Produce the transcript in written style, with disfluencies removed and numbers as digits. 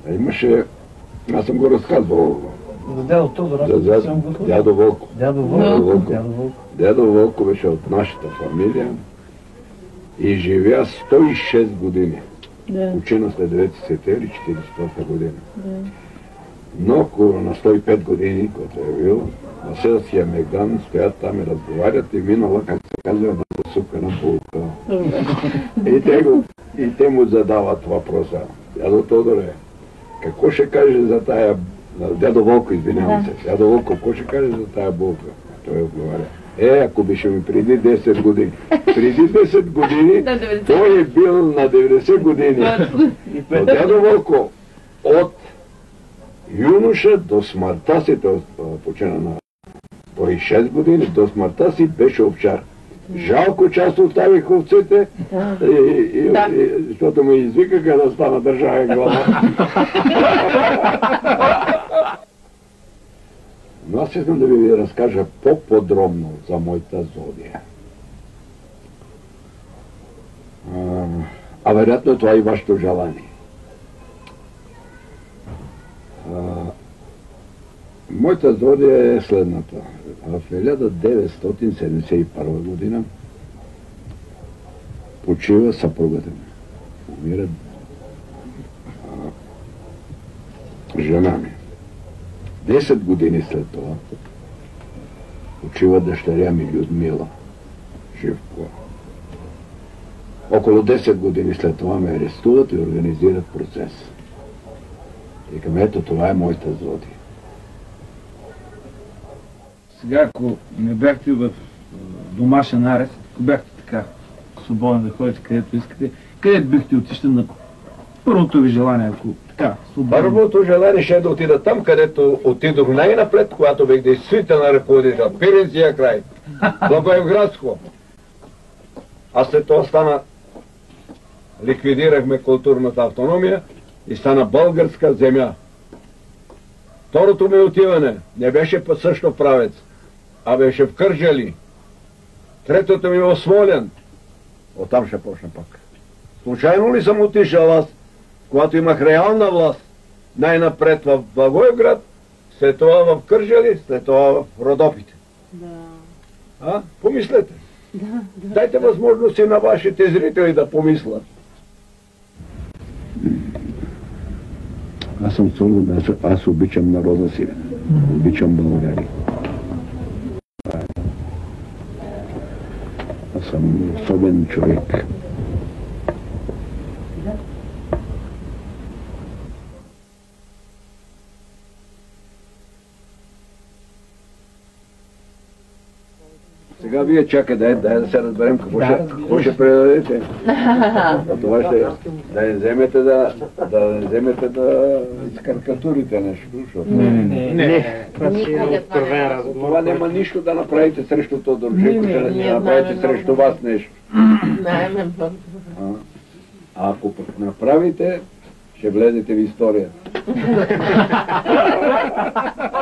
Имаше, аз съм го разказвал. За дядо Тодор, дядо Вълко. Дядо Дядо Вълко беше от нашата фамилия и живя 106 години. Учена след 9 септември 1944 година. Но на 105 години, когато е бил, на селския Мегдан стоят там и разговарят и минала, как се казва, една сука на полука. И те му задават въпроса. Дядо Тодоре, какво ще каже за тая... Дядо Вълко, извинявам се. Дядо Вълко, какво ще каже за тая булка? Той отговаря. Ако беше ми преди 10 години. Преди 10 години той е бил на 90 години. Но дядо Вълко от юноша до смъртта си, той почина на 106 години, до смъртта си беше овчар. Жалко част оставих овцете, защото ме извикаха да стана държавен глава. Но аз искам да ви разкажа по-подробно за моята зодия. А вероятно това е и вашето желание. Моята зодия е следната. В 1971 година почива съпругата ми. Умира жена ми. 10 години след това почива дъщеря ми Людмила Живкова. Около 10 години след това ме арестуват и организират процес. И към ето това е моята зодия. Сега, ако не бяхте в домашен арест, ако бяхте така свободен да ходите където искате, където бихте отишли на първото ви желание, ако така свободен? Първото желание ще е да отида там, където отидох най-напред, когато бях действителен ръководител. Пиринския край, Благоевградско. А след това ликвидирахме културната автономия и стана българска земя. Второто ми отиване не беше също правец, а беше в Кърджали. Третото ми в Смолян. Оттам ще почна пак. Случайно ли съм отишъл аз, когато имах реална власт, най-напред в Благоевград, след това в Кърджали, след това в Родопите? Да. Помислете. Да. Дайте възможност и на вашите зрители да помислят. Аз съм сълно, аз обичам народа си, обичам България. Аз съм особен човек. Сега вие чакайте, да се разберем какво ще предадете. Това ще да не вземете да изкарикатурите нещо. Не. Това няма нищо да направите срещу Тодор Живков, да не направите срещу вас нещо. А ако пък направите, ще влезете в историята.